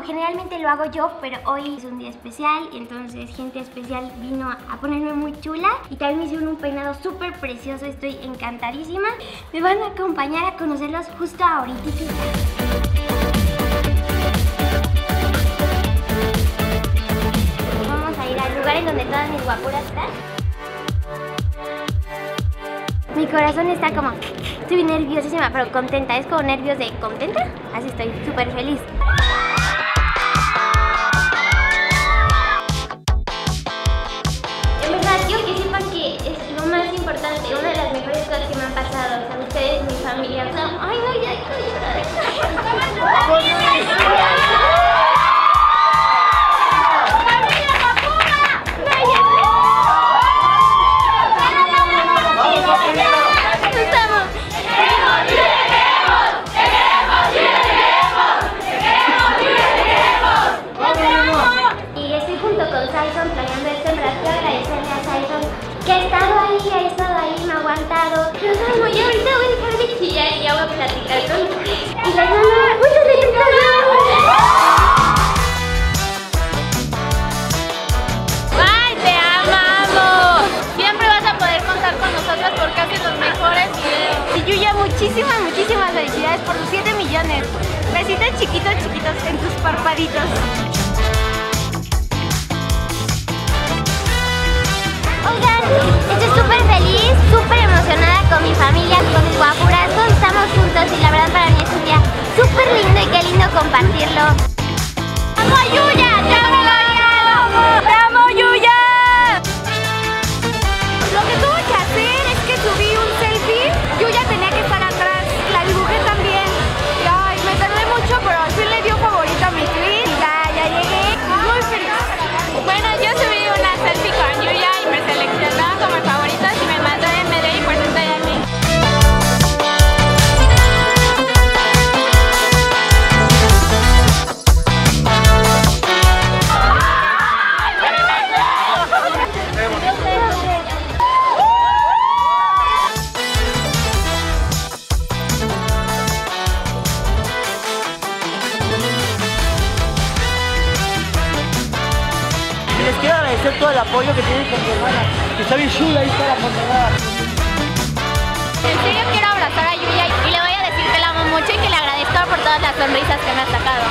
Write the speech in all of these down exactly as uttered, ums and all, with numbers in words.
como generalmente lo hago yo, pero hoy es un día especial, entonces gente especial vino a ponerme muy chula y también me hicieron un peinado súper precioso, estoy encantadísima. Me van a acompañar a conocerlos justo ahorita. Vamos a ir al lugar en donde todas mis guapuras están. Mi corazón está como... Estoy nerviosísima, pero contenta. Es como nervios de contenta. Así estoy, súper feliz. En verdad, quiero que sepan que es lo más importante, una de las mejores cosas que me han pasado. O sea, ustedes, mi familia. O sea, ay, no, ya quiero llorar. Que ha estado ahí, ha estado ahí, me ha aguantado. Los amo, y ahorita voy a dejar de chillar y ya voy a platicar con ustedes. Y les amo mucho de ¡Ay, te amamos! Siempre vas a poder contar con nosotros porque haces los mejores videos. Y Yuya, muchísimas, muchísimas felicidades por los siete millones. Besitos chiquitos, chiquitos en tus parpaditos. Oigan, estoy súper feliz, súper emocionada con mi familia, con mis guapuras. Todos estamos juntos y la verdad para mí es un día súper lindo y qué lindo compartirlo. ¡Amo a Yuya! ¡Te amo, Yuya! ¡Te amo, Yuya! Lo que tuve que hacer es que subí un selfie. Yuya tenía que estar atrás, la dibujé también. Y, ay, me tardé mucho, pero al fin le dio favorita a mi tweet. Y ya, ya llegué, muy feliz. Bueno, yo subí una selfie con Yuya y me seleccionó como favoritos y me mandó en M D y por eso estoy aquí. Les quiero agradecer todo el apoyo que tienen con mi hermana, que está bien chula ahí para Monterrey. En serio quiero abrazar a Yuya y le voy a decir que la amo mucho y que le agradezco por todas las sonrisas que me ha sacado.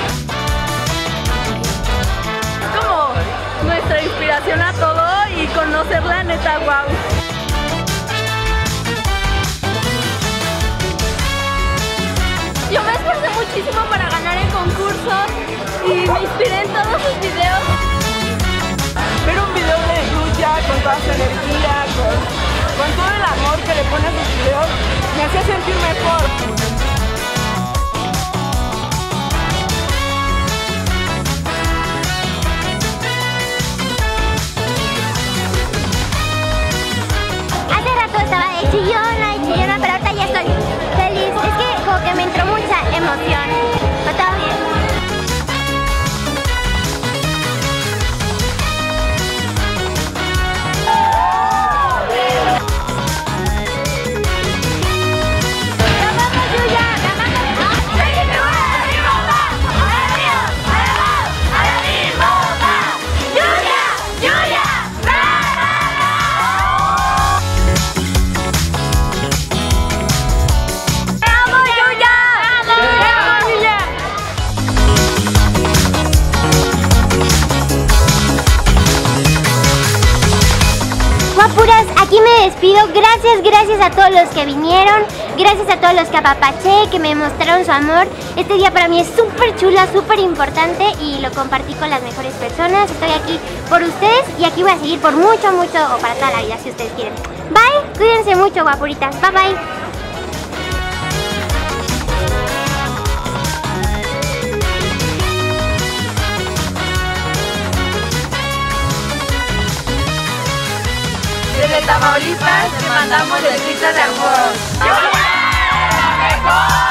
Es como nuestra inspiración a todo y conocerla, neta, wow. Yo me esforcé muchísimo para ganar el concurso y me inspiré en todos sus videos. Ver un video de Yuya con toda su energía, con, con todo el amor que le pone a sus videos, me hacía sentir mejor. Hace rato estaba de chillona y chillona, pero ahorita ya estoy feliz. Es que como que me entró mucha emoción. Pero todo bien. Guapuras, aquí me despido. Gracias, gracias a todos los que vinieron. Gracias a todos los que apapaché, que me mostraron su amor. Este día para mí es súper chula, súper importante y lo compartí con las mejores personas. Estoy aquí por ustedes y aquí voy a seguir por mucho, mucho o para toda la vida si ustedes quieren. Bye, cuídense mucho, guapuritas. Bye, bye. Desde Tamaulipas te mandamos besitos de amor. ¡Yuya! ¡Mejor!